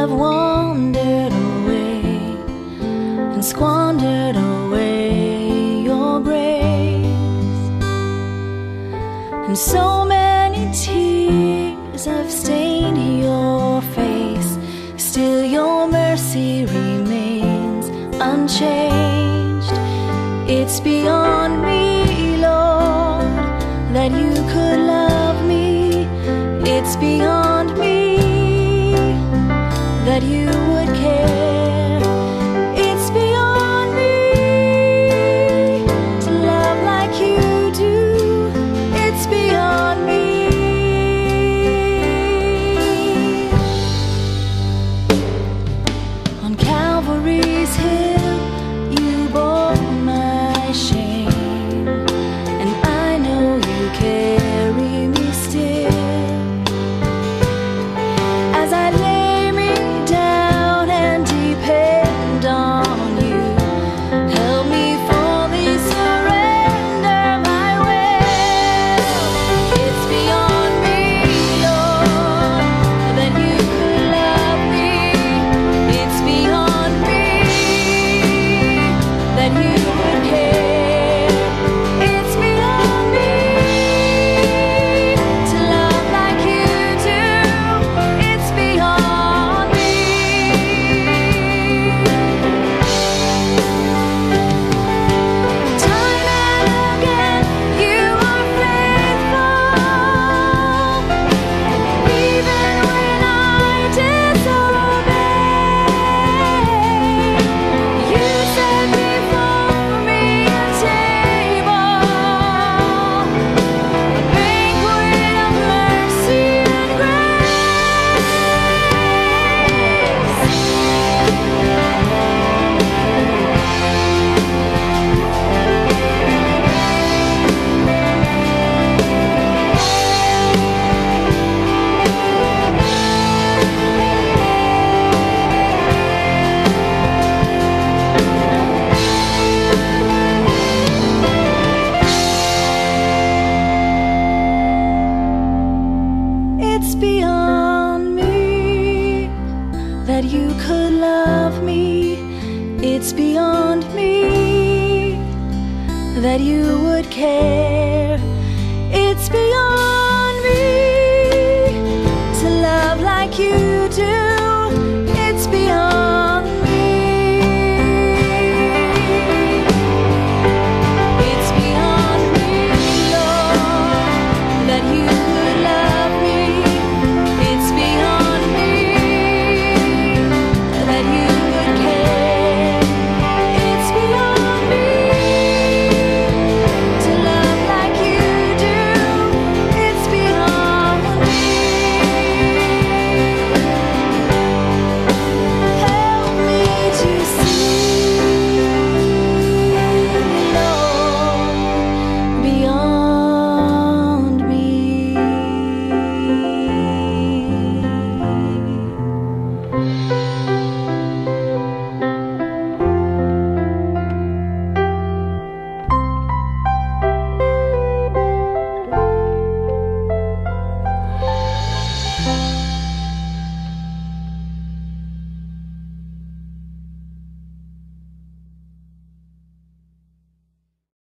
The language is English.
have wandered away and squandered away your grace, and so many tears have stained your face, still your mercy remains unchanged. It's beyond me, Lord, that you could love me. It's beyond me that you would care. It's beyond me to love like you do. It's beyond me. On Calvary's hill you bore my shame, and I know you carry me still. As I lay me down and depend on you, help me fully surrender my will. It's beyond me, Lord, that you could love me. It's beyond me that you would care. It's beyond me to love like you do. It's beyond me. Time and again you are faithful, even when I disobey. You set before me a table, a banquet of mercy and grace. It's beyond me that you could love me. It's beyond me that you would care.